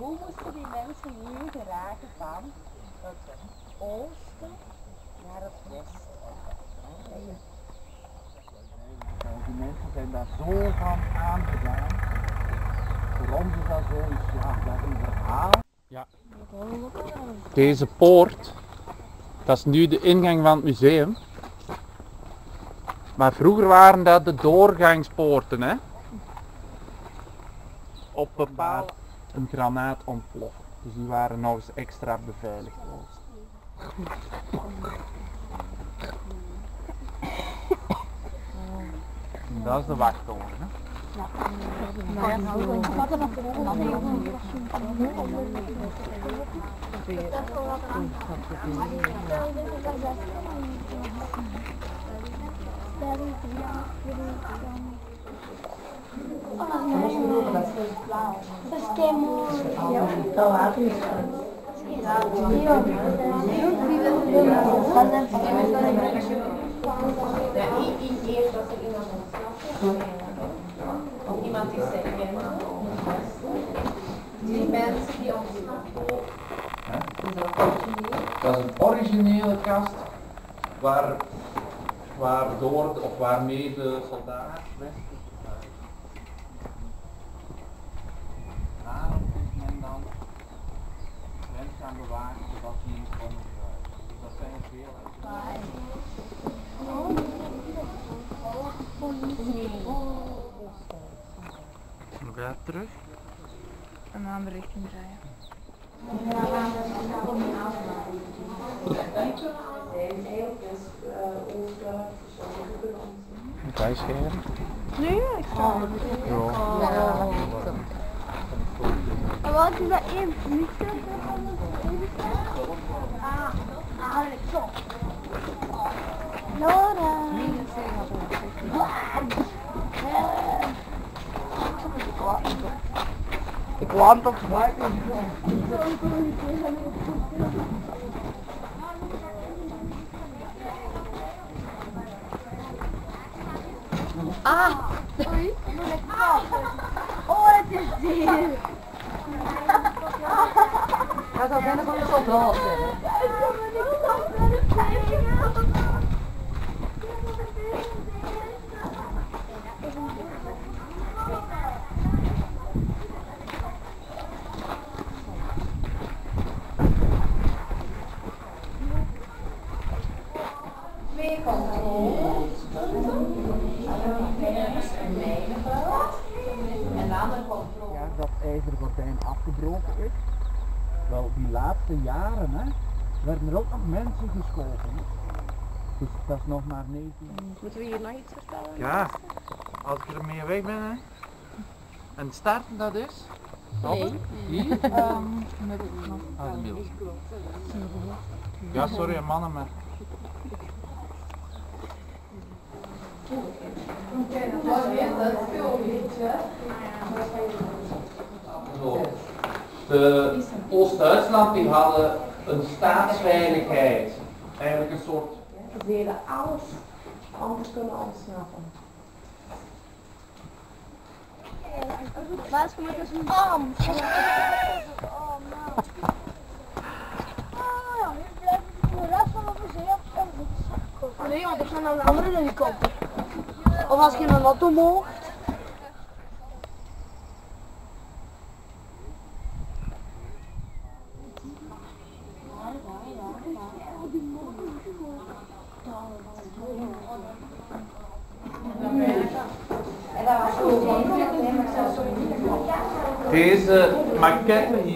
hoe moesten die mensen nu geraken van het oosten naar het westen? Die mensen zijn daar zo van aangedaan. Voor ons is dat zoiets, ja, dat is een verhaal. Ja. Deze poort, dat is nu de ingang van het museum. Maar vroeger waren dat de doorgangspoorten, hè. Op bepaald een granaat ontploft. Dus die waren nog eens extra beveiligd. En dat is de wachttoren, hè. Dat is kei mooi. Dat water is Of iemand die zegt, die mensen die ons dat is een originele kast waarmee de soldaat en dan mensen gaan bewaken zodat die niet komen gebruiken. Dus dat zijn er veel. Nog even terug. Een andere richting draaien. Moet hij scheren? Nee, ik sta er. En wat is dat 1 minuut? Laura. Ik want op buiten. Ah! Oh, het is hier! Dat zou bijna van de soldaat zijn. Ja, dat ijzergordijn afgebroken is. Wel, die laatste jaren, hè, werden er ook nog mensen geschoten. Hè. Dus dat is nog maar 19. Moeten we hier nog iets vertellen? Ja, als ik ermee weg ben, hè. En het starten dat is? Nee. Hier? Ah, de middels. Ja, sorry mannen, maar... Zo. De Oost-Duitsland die hadden een staatsveiligheid. Eigenlijk een soort... Ze deden alles om te kunnen ontsnappen. Waar is het dus een arm? Nee, want er zijn een andere helikopter. Of als je een auto mocht. Deze maquette